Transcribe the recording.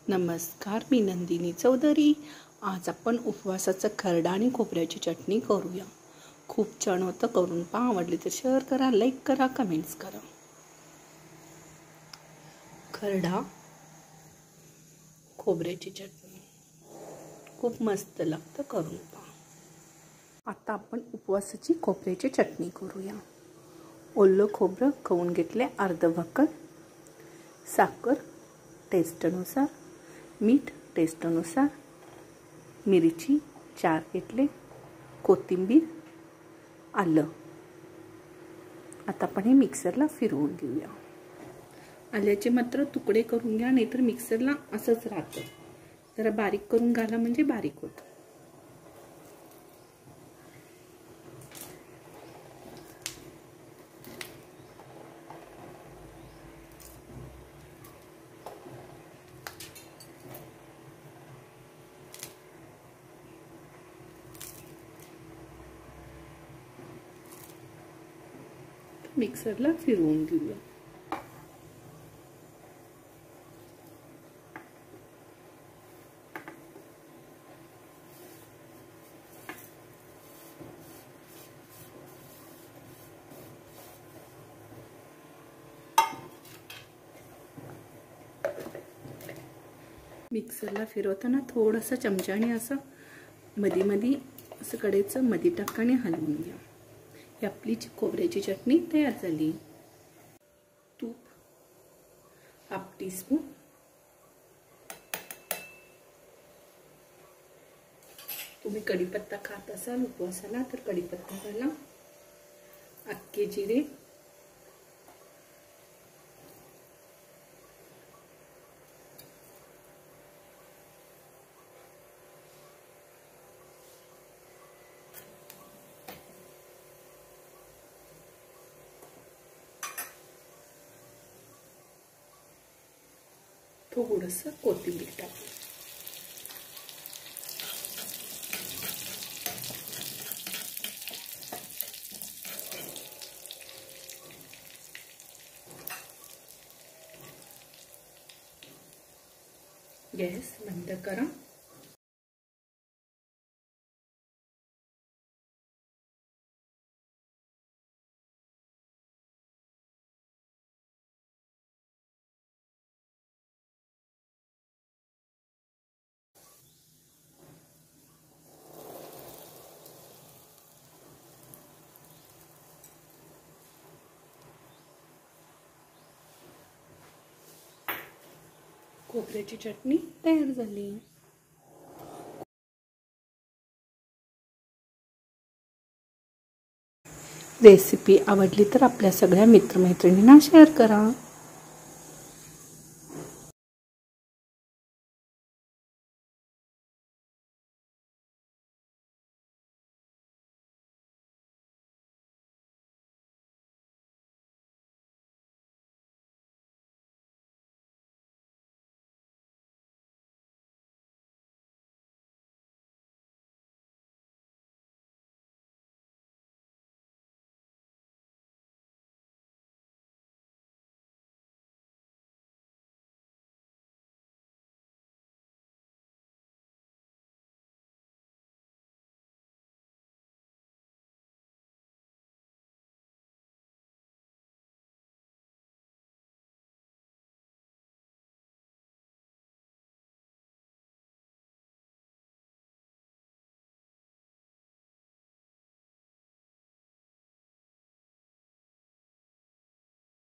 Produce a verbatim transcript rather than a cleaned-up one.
नमस्कार, मी नंदिनी चौधरी। आज आपण उपवासाचं खरडा आणि खोबऱ्याची चटणी करूया। खूप छान होतं, करून पहा। आवडली तर शेअर करा, लाईक करा, कमेंट्स करा। खरडा खोबऱ्याची चटणी खूप मस्त लागतं, करून पहा। आता आपण उपवासाची खोबऱ्याची चटणी करूया। ओलं खोबरं खवून घेतले अर्ध भाकर, साखर टेस्टनुसार, मीठ टेस्टनुसार, मिरची चार घेतले, कोथिंबीर, आलं। आता आपण हे मिक्सरला फिरवून घेऊया। आल्याचे मात्र तुकडे करून घ्या, नाहीतर मिक्सरला असंच राहतं। जरा बारीक करून घाला म्हणजे बारीक होतं। मिक्सरला फिरवून घेऊया। मिक्सरला फिरवताना थोडंसं चमच्याने असं मध्ये मध्ये असं कडेचं मध्ये टाका आणि हलवून घ्या। ही आपली खोबऱ्याची चटणी तयार झाली। तूप हाफ टीस्पून, तुम्ही कढीपत्ता खात असाल उपवासाला तर कढीपत्ता घाला, अख्खे जिरे, थोडंसं कोथिंबीर टाकू। गॅस बंद करा। खोबऱ्याची चटणी तयार झाली। रेसिपी आवडली तर आपल्या सगळ्या मित्रमैत्रिणींना शेअर करा।